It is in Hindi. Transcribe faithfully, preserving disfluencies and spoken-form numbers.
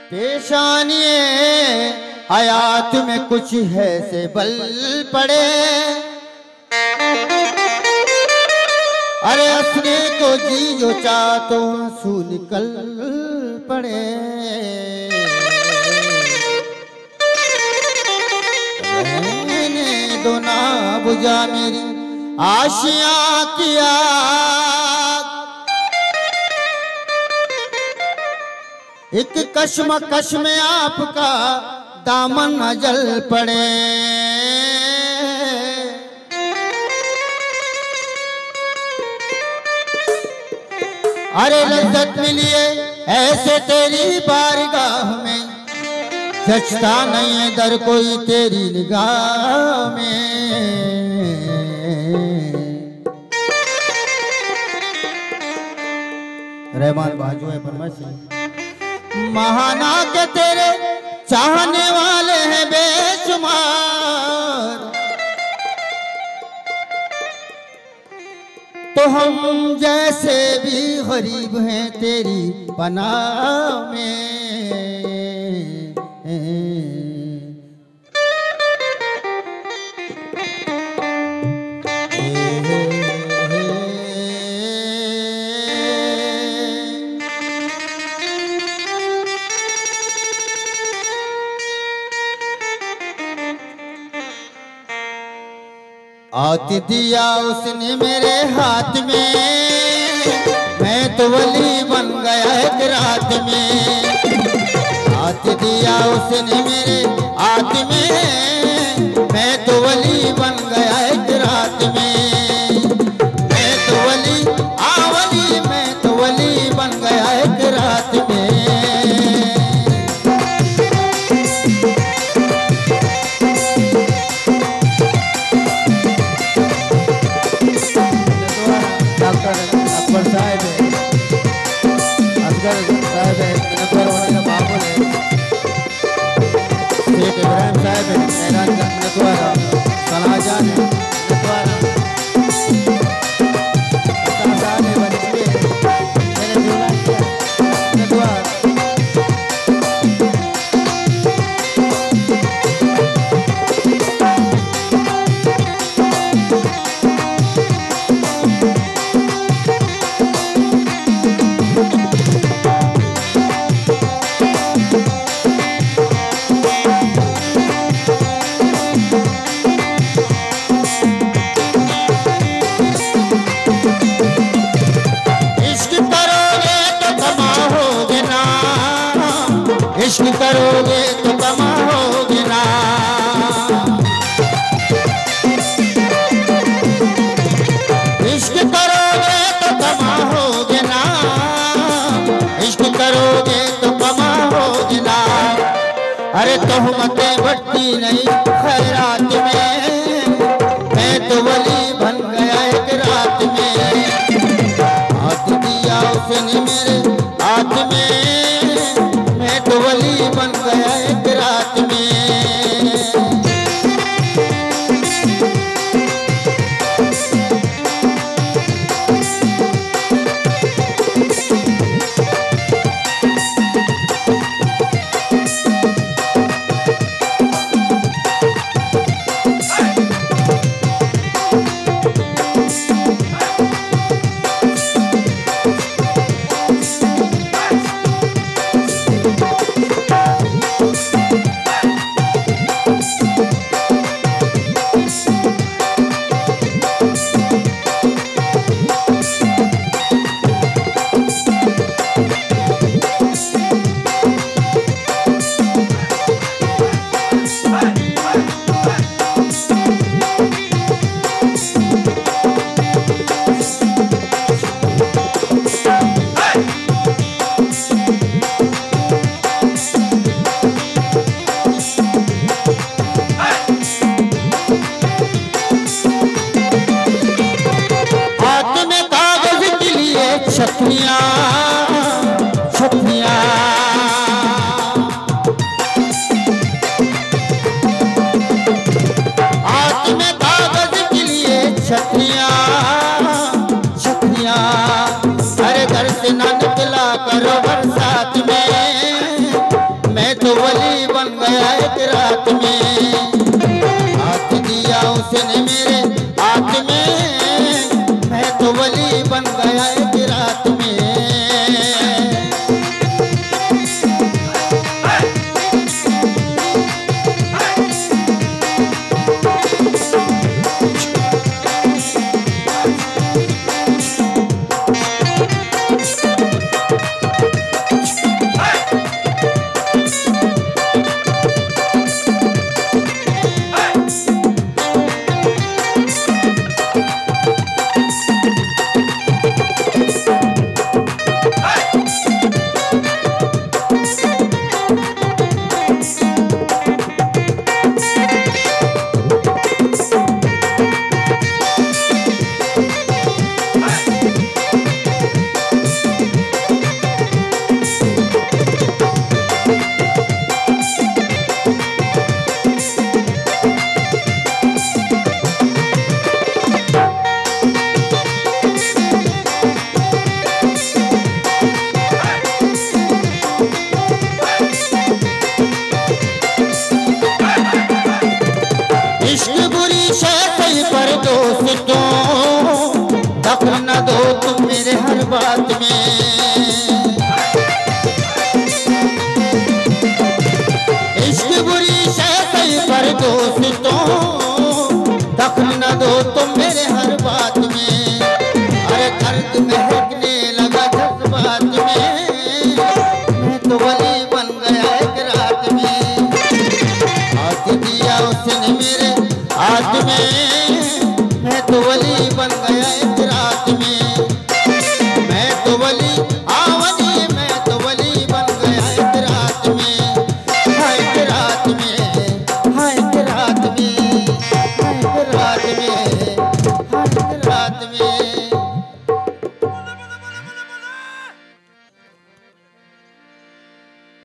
पेशानी हयात में कुछ है से बल पड़े, अरे हंसने को जी जो चाह तो आंसू निकल पड़े। रहने दो ना बुझा मेरी आशियां की आग, एक कश्मकश में आपका दामन न जल पड़े। अरे लज्जत मिली है ऐसे तेरी बारगाह में, जचता नहीं है दर कोई तेरी निगाह में। रहमान बाजू है परमाशी, महाना के तेरे चाहने वाले हैं बेशुमार, तो हम जैसे भी गरीब हैं तेरी पनाह में। आती दिया उसने मेरे हाथ में, मैं तो वली बन गया एक रात में। आती दिया उसने मेरे हाथ में, मैं तो वली बन गया एक रात में। मैं तो वली आवली, मैं तो वली बन गया एक रात में। अकबर साहब है, असगर साहब है, नकबर वाले का बाबू है, शेख इब्राहिम साहब है, मैदान का नकवारा, सलाहजान है, नकवारा, साहब है, बच्चे मेरे दूल्हा किया नकवारा। इश्क करोगे तो कमाओगे ना, इश्क करोगे तो कमाओगे ना, इश्क करोगे तो कमाओगे ना। अरे तोहमतें बढ़ती नहीं खैरात में, मैं तो वली बन गया एक रात में। हाथ दिया उसने मेरे हाथ में, मैं तो वली बन गया एक रात में। मेरे हर बात में। इश्क बुरी शय पर दोस्तों दखल न दो तुम मेरे हर बात में। अरे दर्द महकने लगा जज्बात में, मैं तो वली